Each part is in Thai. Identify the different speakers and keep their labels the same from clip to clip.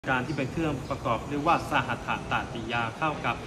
Speaker 1: การที่เป็นเครื่องประกอบเรียกว่าสหัตถตติยาเข้ากับ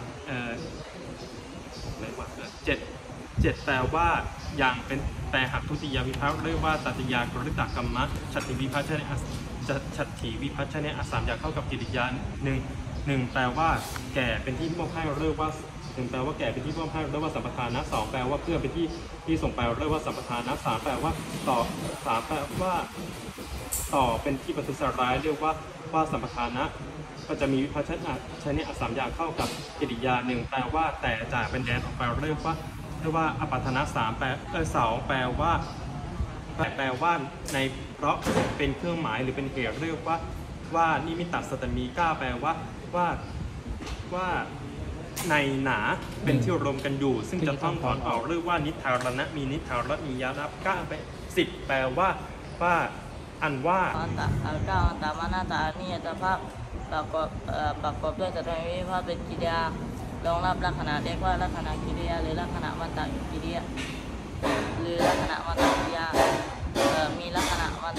Speaker 1: เรียกว่าเจ็ดแปลว่าอย่างเป็นแปลหักทุติยวิภักเรียกว่าตติยากฤตกรรมะฉัตติวิภัชเนฉัตถิวิภัชเนสามอย่างเข้ากับกิริยาหนึ่งแปลว่าแก่เป็นที่มอบให้เรียกว่าหนึ่งแปลว่าแก่เป็นที่มอบให้เรียกว่าสัมปทานะสองแปลว่าเพื่อเป็นที่ส่งไปเรียกว่าสัมปทานะสามแปลว่าต่อสามแปลว่าต่อเป็นที่ประทุษร้ายเรียกว่าสัมปทานะก็จะมีวิภัชเนสามอย่างเข้ากับกิริยาหนึ่งแปลว่าแต่จากเป็นแดนออกไปเรียกว่าอปัฏฐานะสามสองแปลว่าในเพราะเป็นเครื่องหมายหรือเป็นเหตุเรียกว่านิมิตสัตตมีก้าแปลว่าในหนาเป็นที่รวมกันอยู่ซึ่งจะต้องถอนออกเรียกว่านิทารณะมีนิทารณียนับก้าไป10แปลว่าอันว่า
Speaker 2: อันตามานาตานิยตภาพประกอบด้วยสัตตมีวิภักเป็นกิริยารองรับลักษณะเรียกว่าลักษณะกิริยาหรือลักษณะวันตะกิริยาหรือลักษณะวันตะกิริยามีลักษณะวัน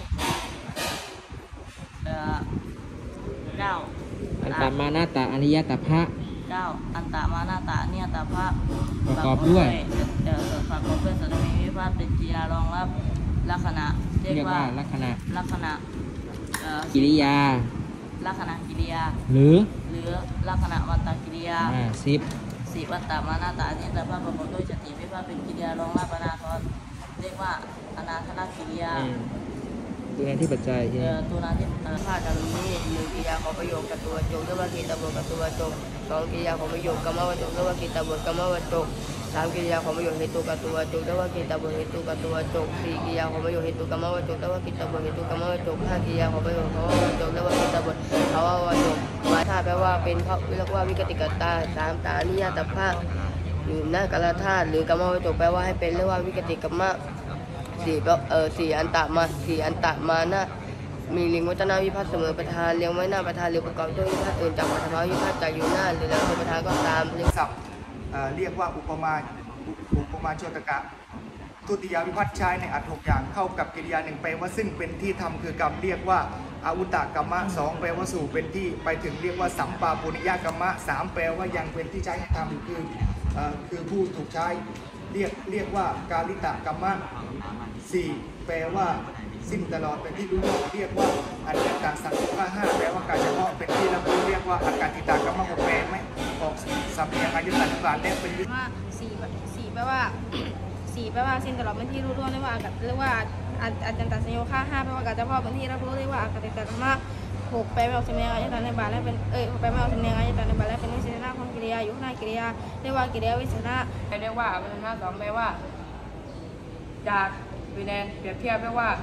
Speaker 3: อันตามานาตาอนิยตภะ
Speaker 2: อันตามานาตาอนิยตภะ
Speaker 3: ประกอบด้วย
Speaker 2: สัตตมีวิภักเป็นกิริยารองรับลักษณะเรียกว่า
Speaker 3: ลักษณะ
Speaker 2: กิริยา
Speaker 3: หรือ
Speaker 2: ลักษณะวันตะกิริยา
Speaker 3: 10
Speaker 2: วันตามานาตาอนิยตภะประกอบด้วยฉัตถิวิภักเป็นกิริยารองรับอนาคตเรียกว่าอนาคตกิริยา
Speaker 3: ตัวนั้นที่ปัจจัย
Speaker 2: ตัวนั้นที่ภาคการนี้หนึ่งกิริยาของประโยคกับตัวจงเรียกว่ากิตาบทกับตัวจงสองกิริยาของประโยคกรรมวจงเรียกว่ากิตาบทกรรมวจงสามกิริยาของประโยคเหตุกับตัวจงเรียกว่ากิตาบทเหตุกับตัวจงสี่กิริยาของประโยคเหตุกรรมวจงเรียกว่ากิตาบทเหตุกรรมวจงห้ากิริยาของประโยคภาวะวจงเรียกว่ากิตาบทภาวะวจงหมายถ้าแปลว่าเป็นเพราะเรียกว่าวิกติกตาสามตานิยตภะหรือหน้ากาลธาตุหรือกรรมวจงแปลว่าให้เป็นเรียกว่าวิกติกรรมะสี่อันตะมานะมีลิงวัจนาวิภัตเสมอประธานเลี้ยงไว้หน้าประธานหรือประกอบด้วยวิภัตอื่นจากปัทภวิภัตจากอยู่หน้าหรือแล้วประธานก็ตาม
Speaker 4: เรียกศัพท์เรียกว่าอุปมาโชตกะทุติยวิภัตใช้ในอัตถกอย่างเข้ากับกิริยาหนึ่งแปลว่าซึ่งเป็นที่ทำคือกรรมเรียกว่าอาวุตกรรมะสองแปลว่าสู่เป็นที่ไปถึงเรียกว่าสัมปาปุณิยกรรมะสามแปลว่ายังเป็นที่ใช้ให้ทำคือผู้ถูกใช้เรียกว่ากาลิตกรรมะสี่แปลว่าสิ้นตลอดเป็นที่รู้เรียกว่าอันตสังขารห้าแปลว่าการเฉพาะเป็นที่รับรู้เรียกว่าอาการติตากรรมะหกแปลไม่ออกสัมเนียงอายุตันการและเป็น
Speaker 5: ว่าสี่แปลว่าสี่แปลว่าสิ้นตลอดเป็นที่รู้ร่วงเรียกว่าอาจารย์ตัดสัญญาค่าห้าแปลว่าการเฉพาะเป็นที่รับรู้เรียกว่าอาการติตากรรมะหกแปลว่าสัมเนียงอายุตันในบาและเป็นแปลว่าสัมเนียงอายุตันในบาและเป็นวิเศษณะของกิริยาอยู่หน้ากิริยาเรียกว่ากิริยาวิเศษณะ
Speaker 2: เรียกว่าวิเศษณะสองแปลว่าจากวิแดนเปรียบเทียบแปลว่า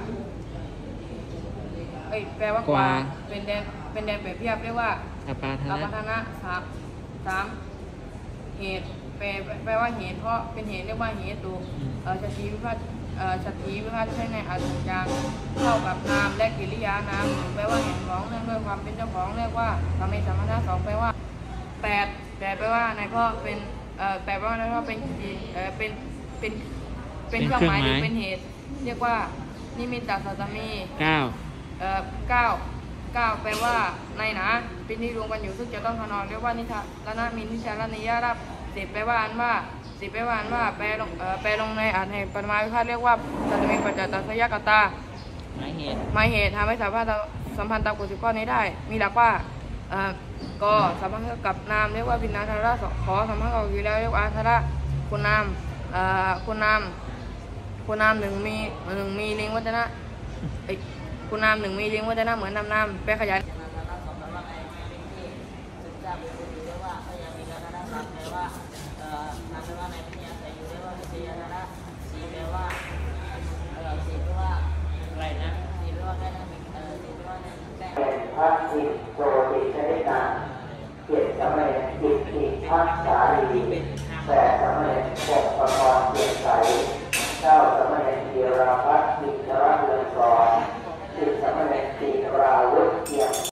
Speaker 2: แปลว่ากว่าเป็นแดนเปรียบเทียบเรียกว่า
Speaker 3: อปาท
Speaker 2: นะสามเหตุแปลว่าเหตุเพราะเป็นเหตุเรียกว่าเหตุดูฉัตถิวิภัตใช้ในอัตถกอย่างเข้ากับนามและกิริยานามแปลว่าเห็นของเนื่องด้วยความเป็นเจ้าของเรียกว่าสมัยสัมพันธ์สองแปลว่าแปดแปลว่าในข้อเป็นแปลว่าในข้อเป็นเครื่องหมายหรือเป็นเหตุเรียกว่านิมิตสัตตมี9แปลว่าในหนาเป็นที่รวมกันอยู่ซึ่งจะต้องถอนออกเรียกว่านิทารณะมีนิทารณียรับ10แปลว่าอันว่าแปลลงในอัตถในปรมาวิภัตเรียกว่าสัตตมีปัจจัตตัสยกตาหมายเหตุทำให้สัมพันธ์ตามกฎ10ข้อนี้ได้มีหลักว่ากสัมพันธ์กับนามเรียกว่าพินนาธาระขอสัมพันธ์กับอยู่แล้วเรียกว่าอาธาระคุณนามหนึ่งมีลิงวัจนะคุณนามหนึ่งมีลิงวัจนะเหมือนนามแปลขยาย
Speaker 6: พระจิตโสติชนิดาเจ็ดสมัยจิตติพักสาลีแปดสมัยปกประกอบเกียรติใสเก้าสมัยเกียราพัฒน์จิตระเรือนสอน10สมัยจิตรา